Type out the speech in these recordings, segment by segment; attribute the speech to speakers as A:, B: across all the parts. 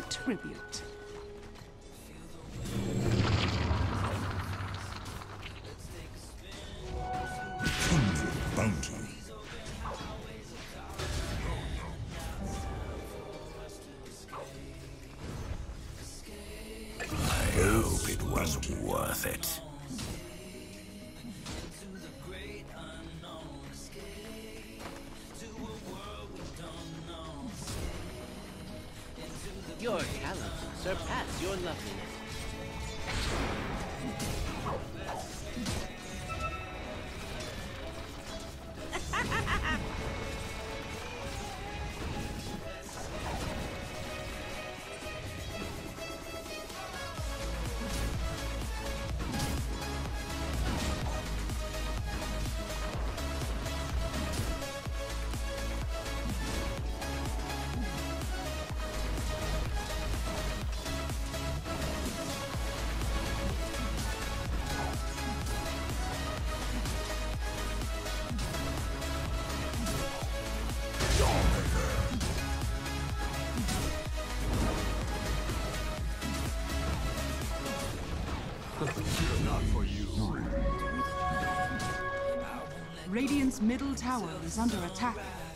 A: tribute.
B: Bounty. I hope it was worth it.
C: Your talents surpass your loveliness.
D: Not for you.
A: Radiant's middle tower is under attack.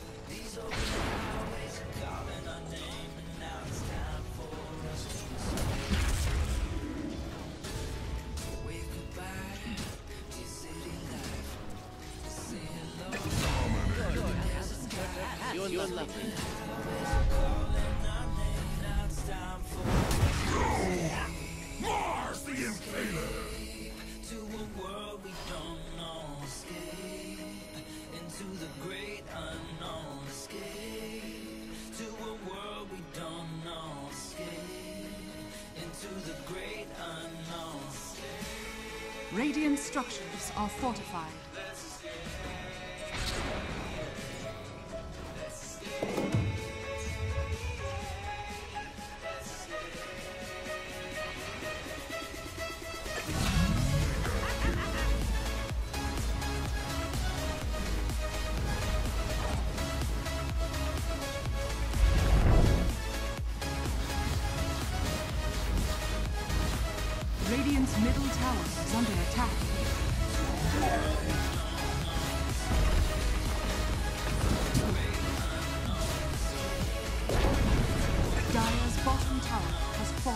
C: Your loveliness.
B: Mars the Impaler!
E: To a world we don't know, escape into the great unknown, escape to a world we don't know, escape into the great unknown.
A: Radiant structures are fortified. Radiant's middle tower is under attack. Dire's bottom tower has fallen.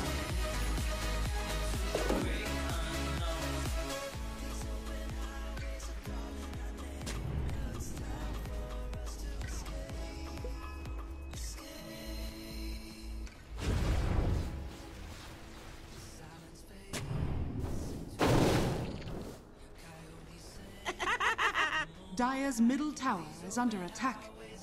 A: Dire's middle tower is under attack.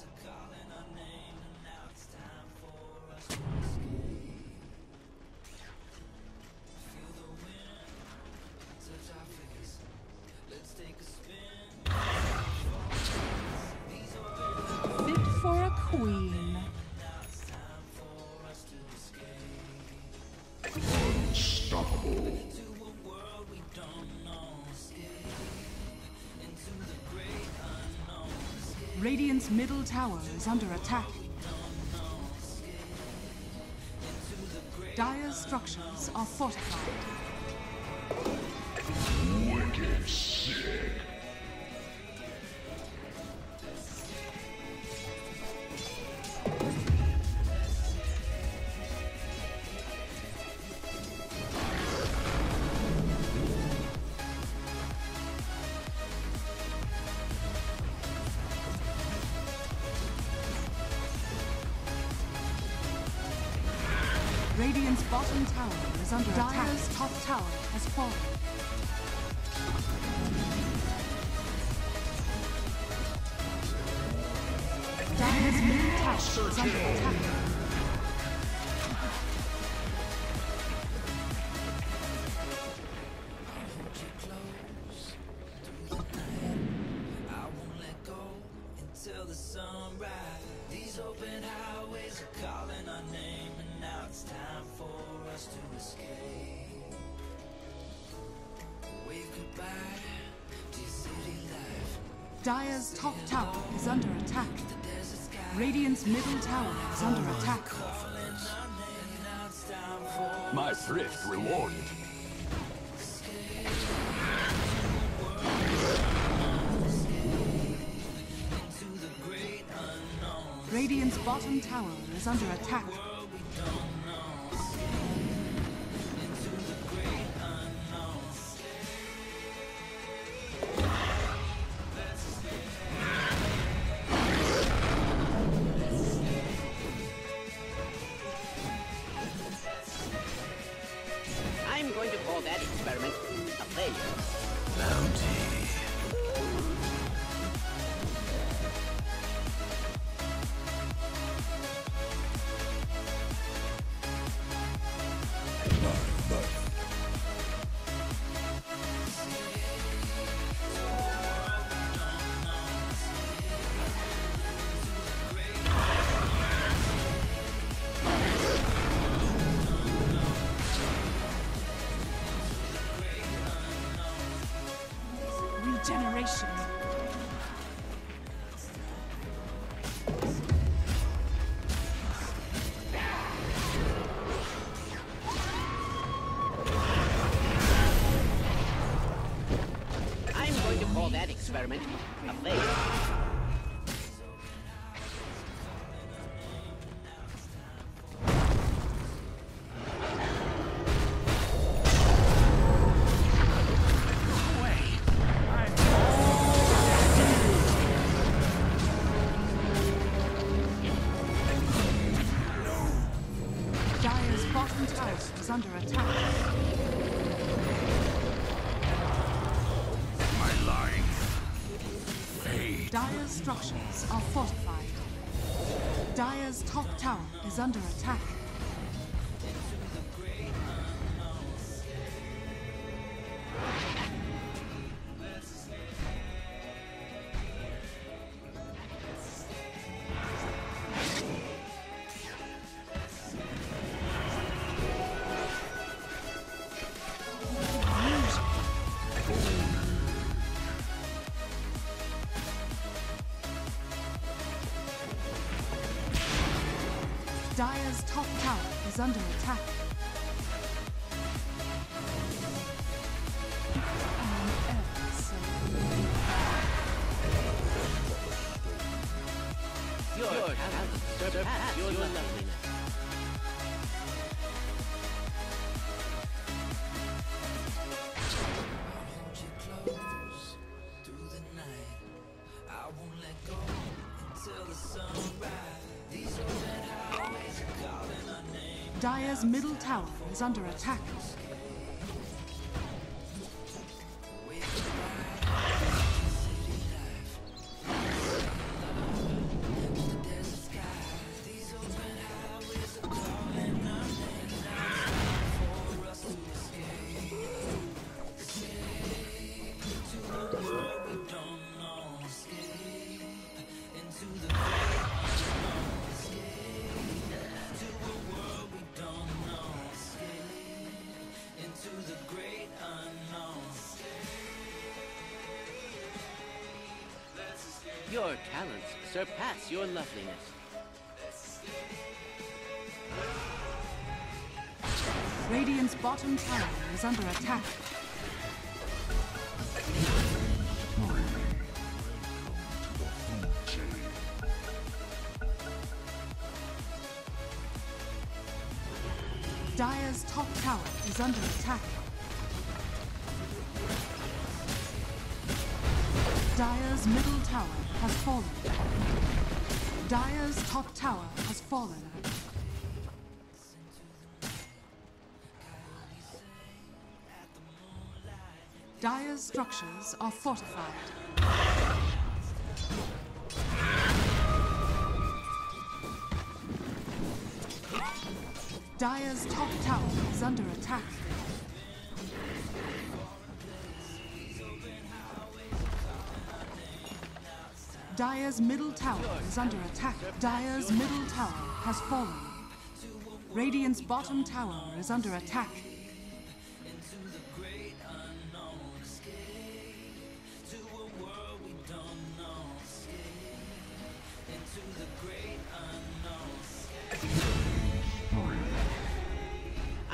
A: Fit for a queen.
B: Unstoppable.
A: Radiant's middle tower is under attack. Dire's structures are fortified.
B: Wicked sick.
A: Radiant's bottom tower is under attack. Dire's top tower has fallen. Dire's middle tower is under attack.
E: I won't let go until the sunrise. These open highways are calling our name, and now it's time for us to escape. Wave goodbye to your city life.
A: Dire's top tower is under attack. Radiant's middle tower is under attack.
D: My thrift rewarded.
A: Radiant's bottom tower is under attack.
C: I'm going to call that experiment a failure.
B: Bounty.
A: Regeneration.
C: I'm going to call that experiment a failure.
A: Dire's bottom tower is under attack.
B: My life. Fade.
A: Dire's structures are fortified. Dire's top tower is under attack. Dire's top tower is under attack.
C: Your talents surpass your loveliness.
A: Dire's middle tower is under attack.
C: Your talents surpass your loveliness.
A: Radiant's bottom tower is under attack. Dire's top tower is under attack. Dire's middle tower has fallen. Dire's top tower has fallen. Dire's structures are fortified. Dire's top tower is under attack. Dire's middle tower is under attack. Dire's middle tower has fallen. Radiant's bottom tower is under attack.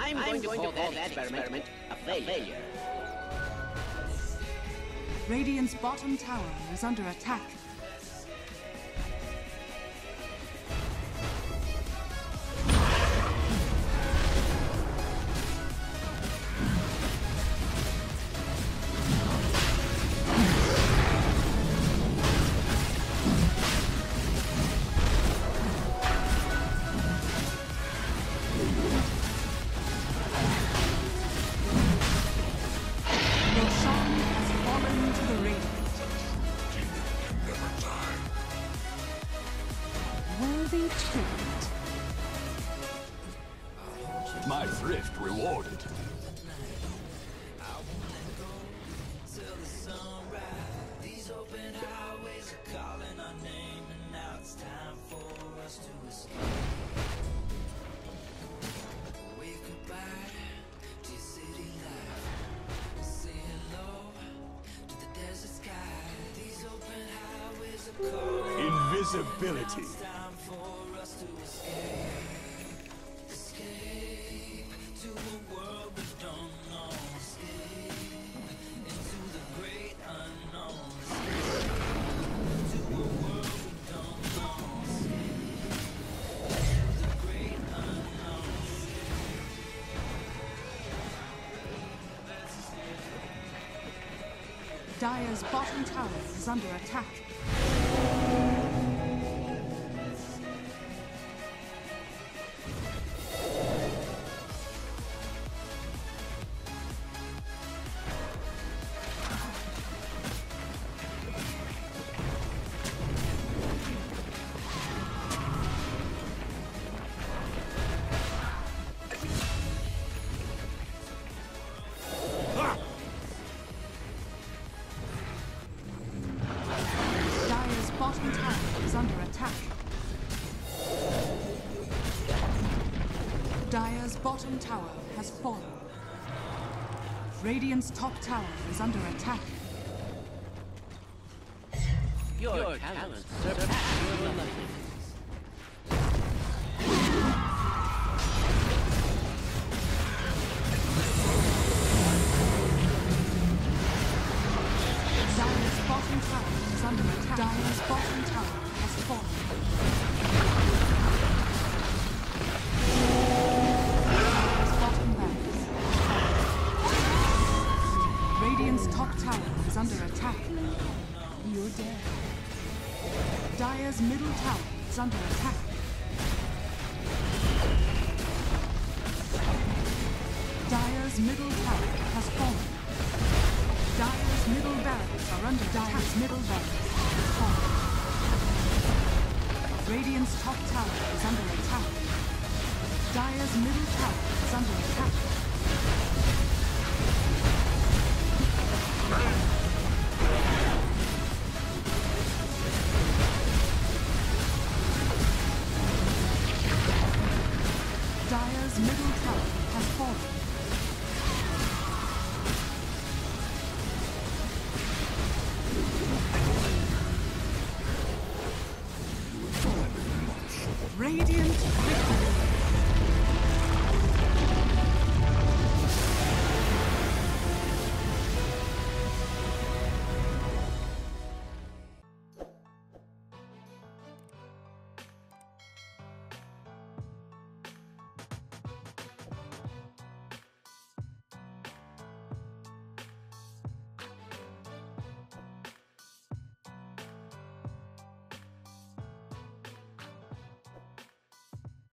C: I'm going to call that experiment a failure.
A: Radiant's bottom tower is under attack.
D: My thrift rewarded.
E: These open highways are calling our name, and now it's time for us to escape. Wave goodbye to your city life. Say hello to the desert sky. These open highways are calling.
D: Invisibility.
E: It's time for us to escape. Escape to a world we don't know. Escape into the great unknown. Escape to a world we don't know. Escape to the great unknown.
A: Dire's bottom tower is under attack. Bottom tower is under attack. Dire's bottom tower has fallen. Radiant's top tower is under attack.
C: Your talents surpass your limits.
A: Dire's bottom tower is under attack. Dire's bottom tower has fallen. Dire's bottom barracks. Radiant's top tower is under attack. You're dead. Dire's middle tower is under attack. Dire's middle tower has fallen. Dire's middle barracks are under Dire's middle barracks has fallen. Radiant's top tower is under attack. Dire's middle tower is under attack. Dire's middle tower has fallen. Radiant victory.